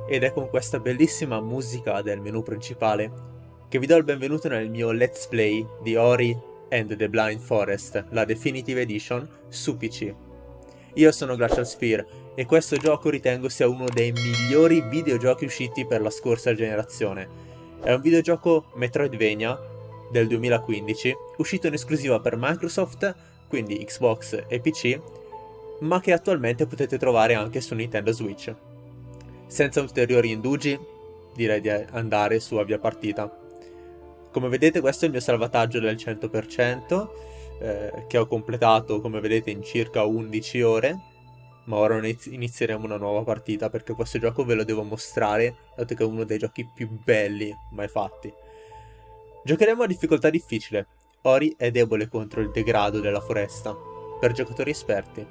ed è con questa bellissima musica del menu principale che vi do il benvenuto nel mio Let's Play di Ori and the Blind Forest, la Definitive Edition su PC. Io sono Glacial Sphere e questo gioco ritengo sia uno dei migliori videogiochi usciti per la scorsa generazione. È un videogioco Metroidvania del 2015, uscito in esclusiva per Microsoft, quindi Xbox e PC, ma che attualmente potete trovare anche su Nintendo Switch. Senza ulteriori indugi, direi di andare su avvia partita. Come vedete questo è il mio salvataggio del 100%, che ho completato come vedete in circa 11 ore, ma ora inizieremo una nuova partita perché questo gioco ve lo devo mostrare, dato che è uno dei giochi più belli mai fatti. Giocheremo a difficoltà difficile. Ori è debole contro il degrado della foresta, per giocatori esperti.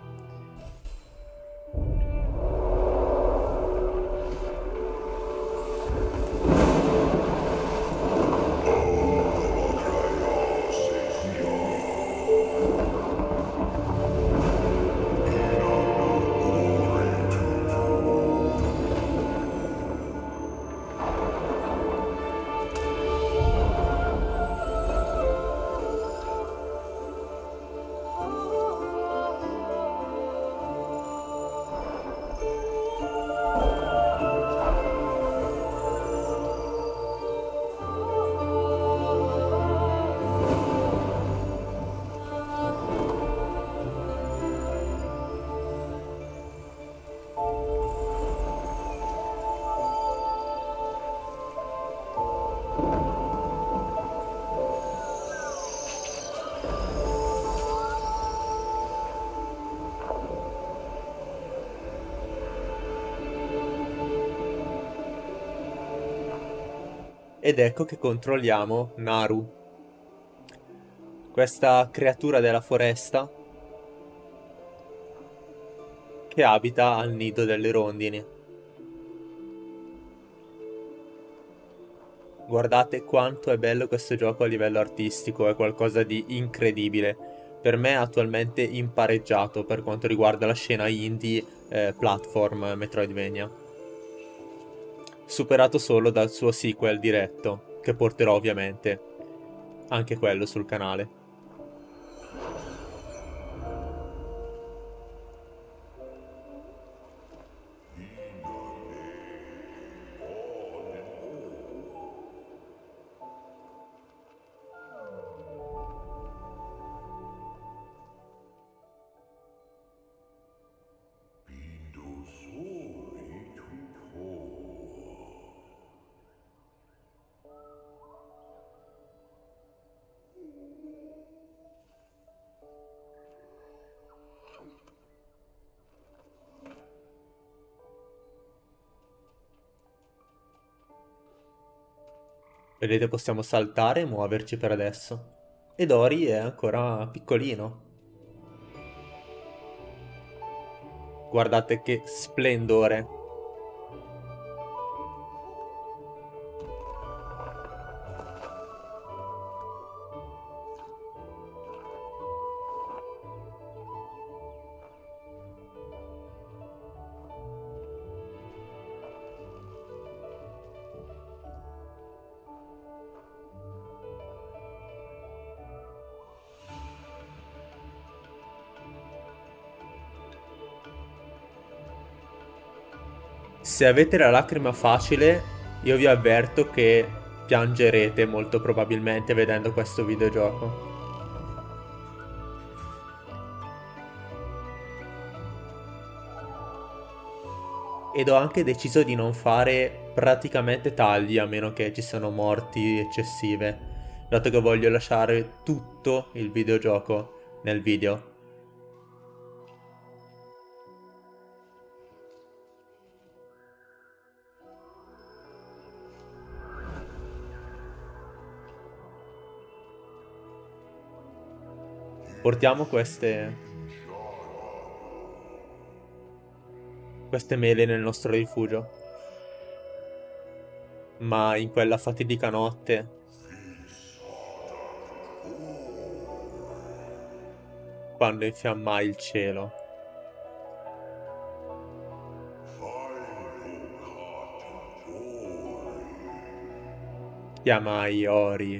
Ed ecco che controlliamo Naru, questa creatura della foresta che abita al nido delle rondini. Guardate quanto è bello questo gioco a livello artistico, è qualcosa di incredibile. Per me è attualmente impareggiato per quanto riguarda la scena indie platform Metroidvania. Superato solo dal suo sequel diretto, che porterò ovviamente anche quello sul canale. Vedete, possiamo saltare e muoverci per adesso. E Dori è ancora piccolino. Guardate che splendore. Se avete la lacrima facile, io vi avverto che piangerete molto probabilmente vedendo questo videogioco. Ed ho anche deciso di non fare praticamente tagli a meno che ci siano morti eccessive, dato che voglio lasciare tutto il videogioco nel video. Portiamo queste mele nel nostro rifugio. Ma in quella fatidica notte, quando infiammai il cielo, Chiamai Ori.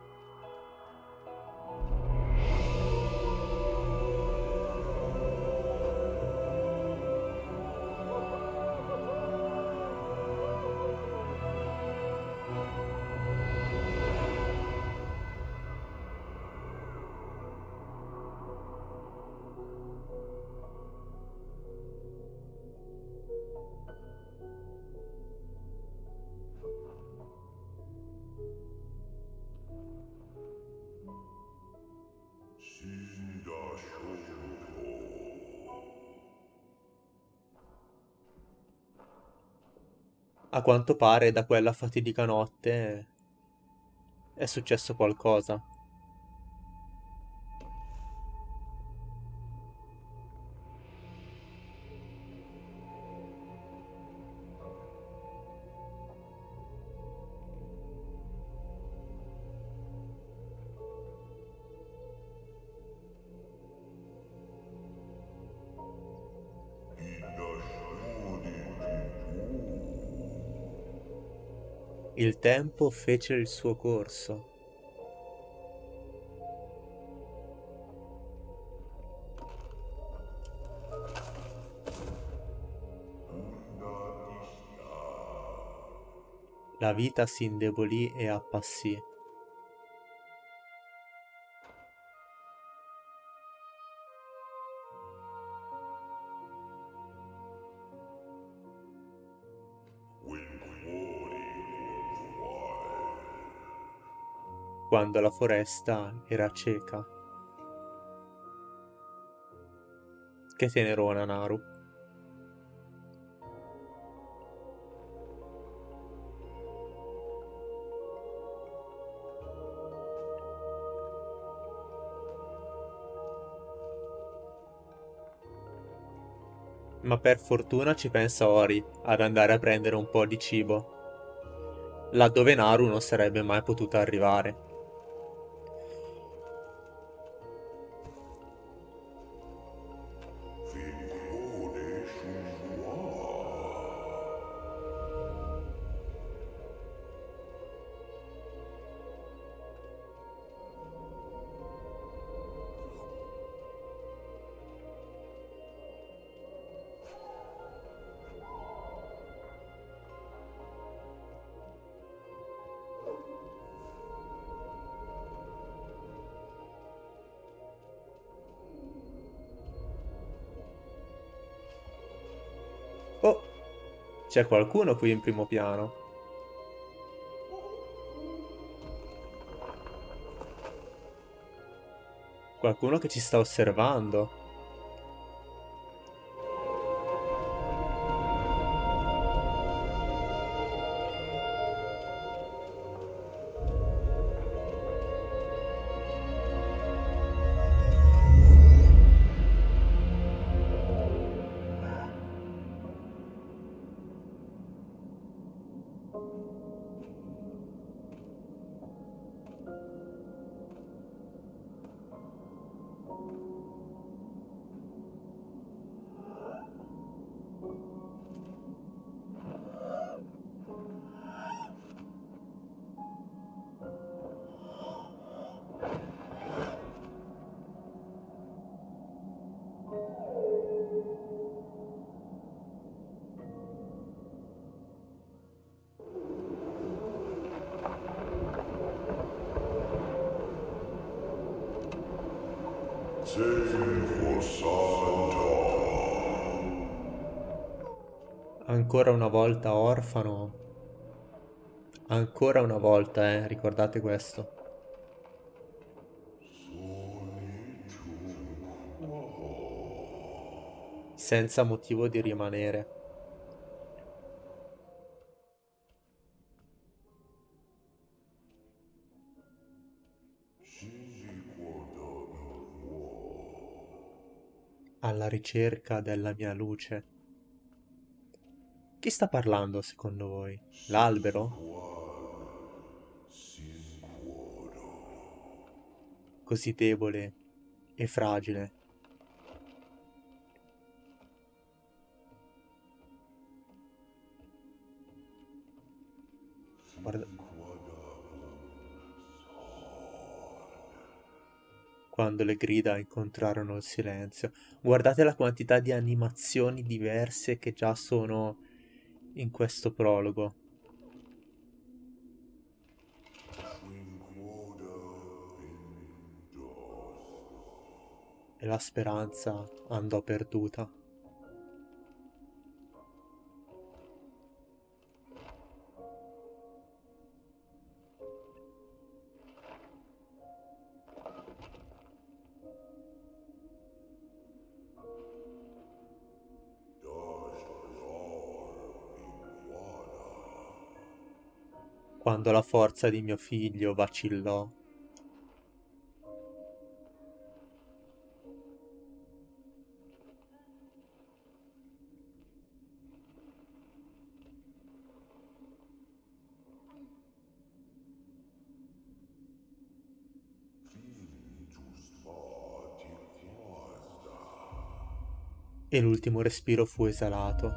A quanto pare da quella fatidica notte è successo qualcosa. Il tempo fece il suo corso. La vita si indebolì e appassì. Quando la foresta era cieca. Che tenerona, Naru. Ma per fortuna ci pensa Ori ad andare a prendere un po' di cibo, laddove Naru non sarebbe mai potuta arrivare. Oh, c'è qualcuno qui in primo piano. Qualcuno che ci sta osservando. Ancora una volta orfano. Ancora una volta, ricordate questo. Senza motivo di rimanere. Alla ricerca della mia luce. Chi sta parlando secondo voi? L'albero? Così debole e fragile. Guarda... quando le grida incontrarono il silenzio. Guardate la quantità di animazioni diverse che già sono in questo prologo. E la speranza andò perduta. Quando la forza di mio figlio vacillò. E l'ultimo respiro fu esalato.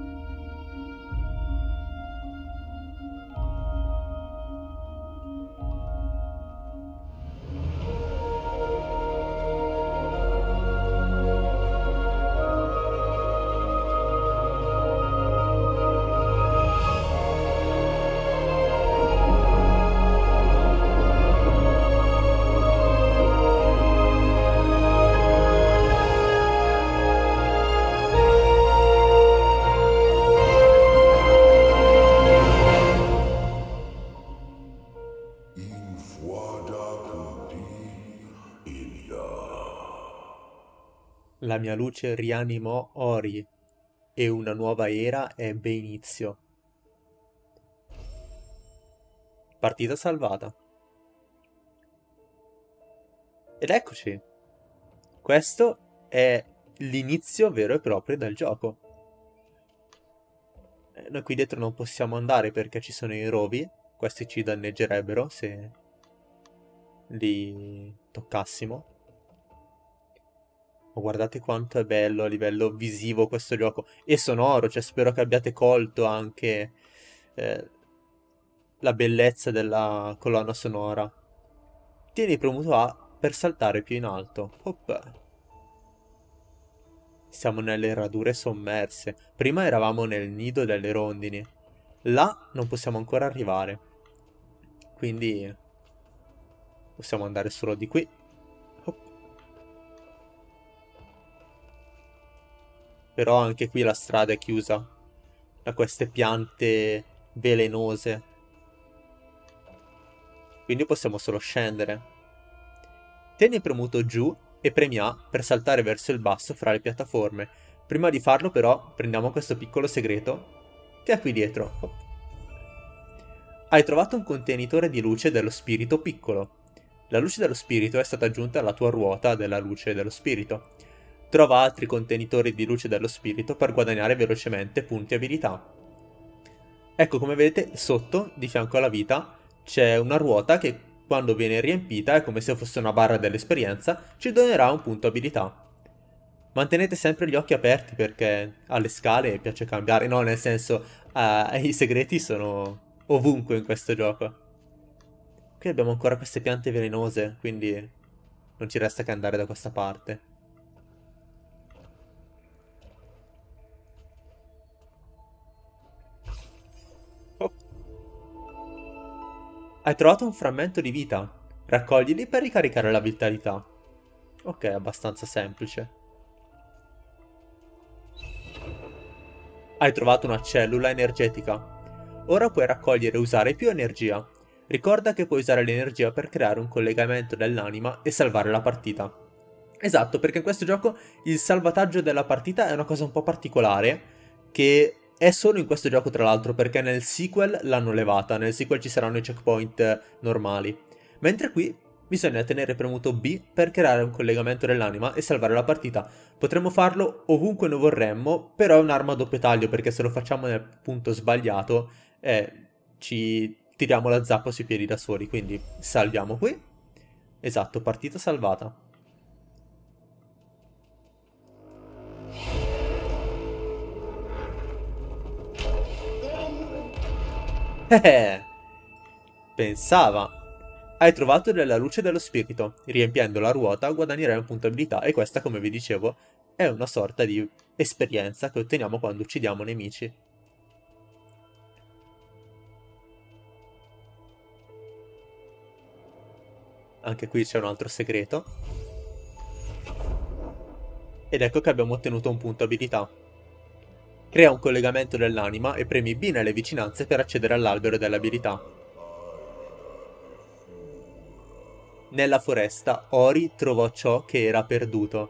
La mia luce rianimò Ori e una nuova era ebbe inizio. Partita salvata. Ed eccoci. Questo è l'inizio vero e proprio del gioco. Noi qui dietro non possiamo andare perché ci sono i rovi. Questi ci danneggerebbero se li toccassimo. Ma guardate quanto è bello a livello visivo questo gioco. E sonoro, cioè spero che abbiate colto anche la bellezza della colonna sonora. Tieni premuto A per saltare più in alto. Hop. Siamo nelle radure sommerse. Prima eravamo nel nido delle rondini. Là non possiamo ancora arrivare. Quindi possiamo andare solo di qui. Hop. Però anche qui la strada è chiusa da queste piante velenose. Quindi possiamo solo scendere. Tieni premuto giù e premi A per saltare verso il basso fra le piattaforme. Prima di farlo però prendiamo questo piccolo segreto che è qui dietro. Hop. Hai trovato un contenitore di luce dello spirito piccolo. La luce dello spirito è stata aggiunta alla tua ruota della luce dello spirito. Trova altri contenitori di luce dello spirito per guadagnare velocemente punti abilità. Ecco, come vedete sotto, di fianco alla vita, c'è una ruota che quando viene riempita è come se fosse una barra dell'esperienza, ci donerà un punto abilità. Mantenete sempre gli occhi aperti perché alle scale piace cambiare, no, nel senso, i segreti sono ovunque in questo gioco. Qui abbiamo ancora queste piante velenose, quindi non ci resta che andare da questa parte. Oh. Hai trovato un frammento di vita. Raccoglili per ricaricare la vitalità. Ok, abbastanza semplice. Hai trovato una cellula energetica. Ora puoi raccogliere e usare più energia. Ricorda che puoi usare l'energia per creare un collegamento dell'anima e salvare la partita. Esatto, perché in questo gioco il salvataggio della partita è una cosa un po' particolare, che è solo in questo gioco tra l'altro, perché nel sequel l'hanno levata, nel sequel ci saranno i checkpoint normali. Mentre qui bisogna tenere premuto B per creare un collegamento dell'anima e salvare la partita. Potremmo farlo ovunque noi vorremmo, però è un'arma a doppio taglio, perché se lo facciamo nel punto sbagliato ci tiriamo la zappa sui piedi da soli. Quindi salviamo qui. Esatto, partita salvata. Pensava. Hai trovato della luce dello spirito. Riempiendo la ruota guadagnerai un punto abilità e questa, come vi dicevo, è una sorta di esperienza che otteniamo quando uccidiamo nemici. Anche qui c'è un altro segreto. Ed ecco che abbiamo ottenuto un punto abilità. Crea un collegamento dell'anima e premi B nelle vicinanze per accedere all'albero delle abilità. Nella foresta, Ori trovò ciò che era perduto.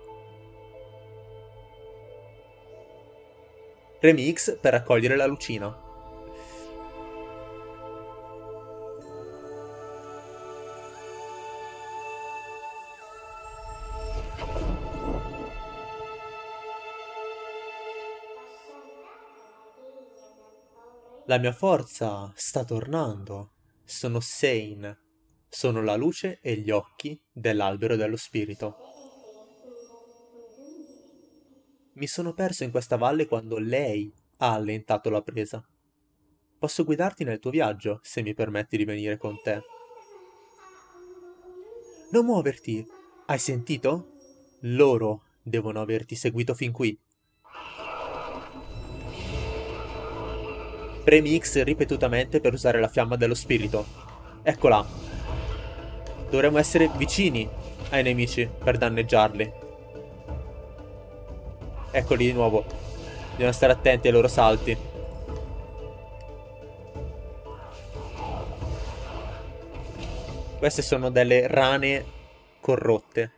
Premi X per raccogliere la lucina. La mia forza sta tornando. Sono Sane. Sono la luce e gli occhi dell'albero dello spirito. Mi sono perso in questa valle quando lei ha allentato la presa. Posso guidarti nel tuo viaggio, se mi permetti di venire con te. Non muoverti! Hai sentito? Loro devono averti seguito fin qui. Premi X ripetutamente per usare la fiamma dello spirito. Eccola. Dovremmo essere vicini ai nemici per danneggiarli. Eccoli di nuovo. Bisogna stare attenti ai loro salti. Queste sono delle rane corrotte.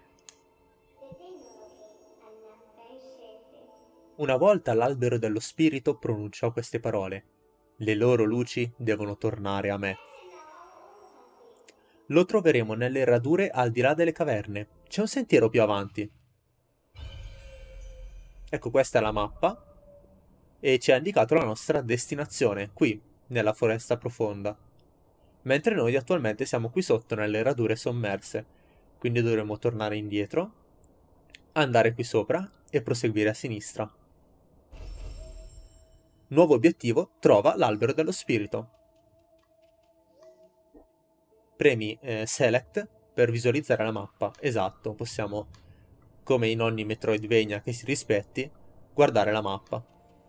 Una volta l'albero dello spirito pronunciò queste parole. Le loro luci devono tornare a me. Lo troveremo nelle radure al di là delle caverne. C'è un sentiero più avanti. Ecco, questa è la mappa. E ci ha indicato la nostra destinazione, qui, nella foresta profonda. Mentre noi attualmente siamo qui sotto, nelle radure sommerse. Quindi dovremo tornare indietro, andare qui sopra e proseguire a sinistra. Nuovo obiettivo, trova l'albero dello spirito. Premi Select per visualizzare la mappa. Esatto, possiamo, come in ogni Metroidvania che si rispetti, guardare la mappa.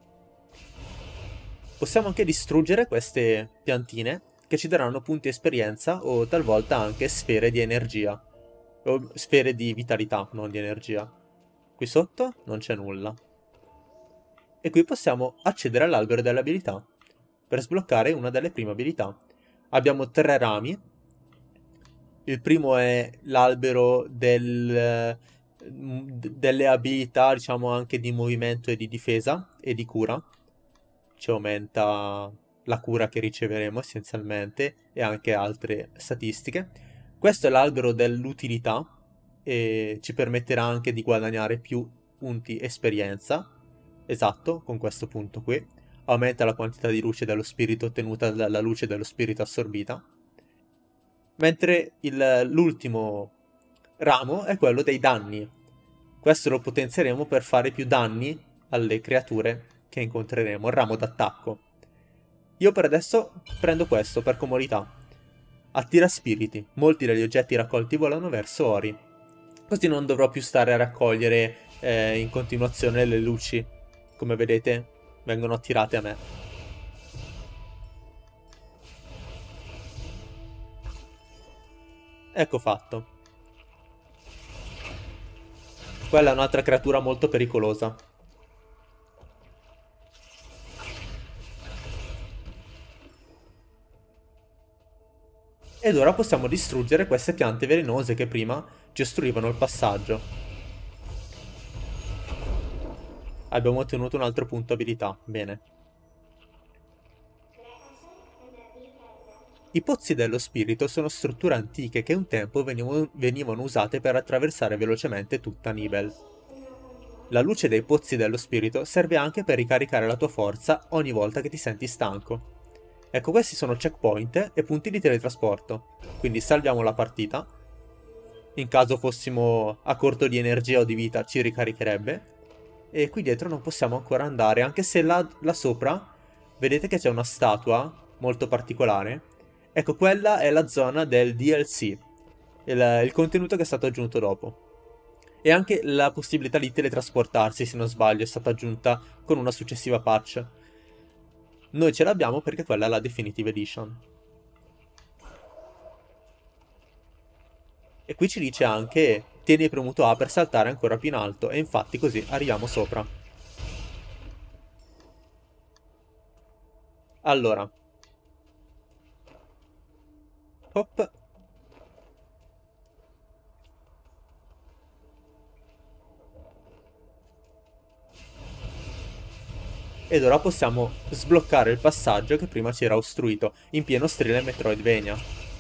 Possiamo anche distruggere queste piantine che ci daranno punti esperienza o talvolta anche sfere di energia. O sfere di vitalità, non di energia. Qui sotto non c'è nulla. E qui possiamo accedere all'albero delle abilità per sbloccare una delle prime abilità. Abbiamo 3 rami. Il primo è l'albero delle abilità, diciamo anche di movimento e di difesa e di cura. Ci aumenta la cura che riceveremo essenzialmente e anche altre statistiche. Questo è l'albero dell'utilità e ci permetterà anche di guadagnare più punti esperienza. Esatto, con questo punto qui. Aumenta la quantità di luce dello spirito ottenuta dalla luce dello spirito assorbita. Mentre l'ultimo ramo è quello dei danni. Questo lo potenzieremo per fare più danni alle creature che incontreremo, il ramo d'attacco. Io per adesso prendo questo per comodità. Attira spiriti. Molti degli oggetti raccolti volano verso Ori. Così non dovrò più stare a raccogliere in continuazione le luci. Come vedete, vengono attirate a me. Ecco fatto. Quella è un'altra creatura molto pericolosa. Ed ora possiamo distruggere queste piante velenose che prima ci ostruivano il passaggio. Abbiamo ottenuto un altro punto abilità. Bene. I pozzi dello spirito sono strutture antiche che un tempo venivano usate per attraversare velocemente tutta Nibel. La luce dei pozzi dello spirito serve anche per ricaricare la tua forza ogni volta che ti senti stanco. Ecco, questi sono checkpoint e punti di teletrasporto. Quindi salviamo la partita. In caso fossimo a corto di energia o di vita ci ricaricherebbe. E qui dietro non possiamo ancora andare, anche se là sopra vedete che c'è una statua molto particolare. Ecco, quella è la zona del DLC, il contenuto che è stato aggiunto dopo. E anche la possibilità di teletrasportarsi, se non sbaglio, è stata aggiunta con una successiva patch. Noi ce l'abbiamo perché quella è la Definitive Edition. E qui ci dice anche tieni premuto A per saltare ancora più in alto, e infatti così arriviamo sopra. Allora. Hop. Ed ora possiamo sbloccare il passaggio che prima ci era ostruito, in pieno stile Metroidvania.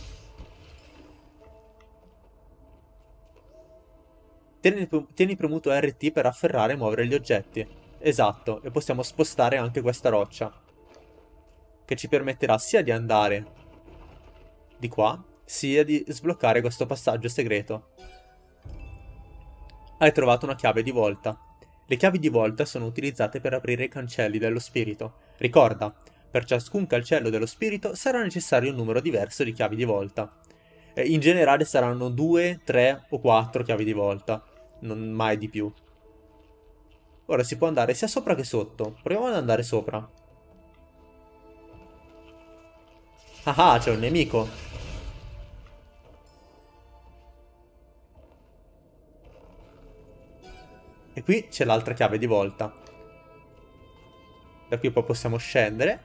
Tieni premuto RT per afferrare e muovere gli oggetti. Esatto, e possiamo spostare anche questa roccia, che ci permetterà sia di andare di qua, sia di sbloccare questo passaggio segreto. Hai trovato una chiave di volta. Le chiavi di volta sono utilizzate per aprire i cancelli dello spirito. Ricorda, per ciascun cancello dello spirito sarà necessario un numero diverso di chiavi di volta. In generale saranno 2, 3 o 4 chiavi di volta, non mai di più. Ora si può andare sia sopra che sotto. Proviamo ad andare sopra. Ah, c'è un nemico. E qui c'è l'altra chiave di volta. Da qui poi possiamo scendere.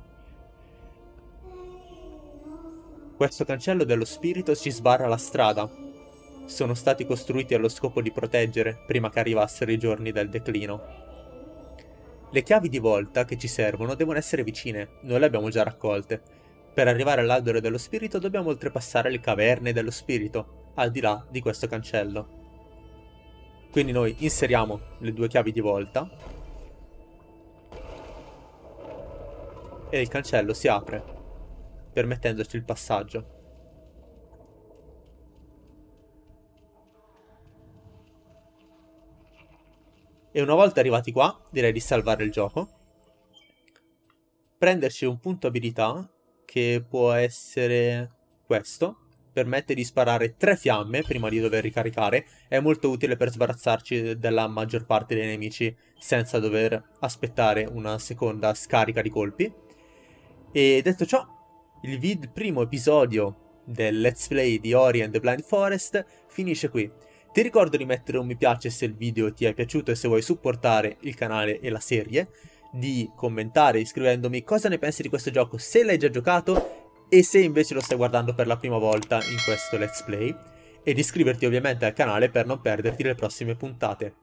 Questo cancello dello spirito ci sbarra la strada. Sono stati costruiti allo scopo di proteggere prima che arrivassero i giorni del declino. Le chiavi di volta che ci servono devono essere vicine, noi le abbiamo già raccolte. Per arrivare all'albero dello spirito dobbiamo oltrepassare le caverne dello spirito, al di là di questo cancello. Quindi noi inseriamo le 2 chiavi di volta e il cancello si apre, permettendoci il passaggio. E una volta arrivati qua, direi di salvare il gioco, prenderci un punto abilità, che può essere questo, permette di sparare 3 fiamme prima di dover ricaricare, è molto utile per sbarazzarci della maggior parte dei nemici senza dover aspettare una seconda scarica di colpi. E detto ciò, il primo episodio del Let's Play di Ori and the Blind Forest finisce qui. Ti ricordo di mettere un mi piace se il video ti è piaciuto e se vuoi supportare il canale e la serie, di commentare iscrivendomi cosa ne pensi di questo gioco se l'hai già giocato e se invece lo stai guardando per la prima volta in questo Let's Play, e di iscriverti ovviamente al canale per non perderti le prossime puntate.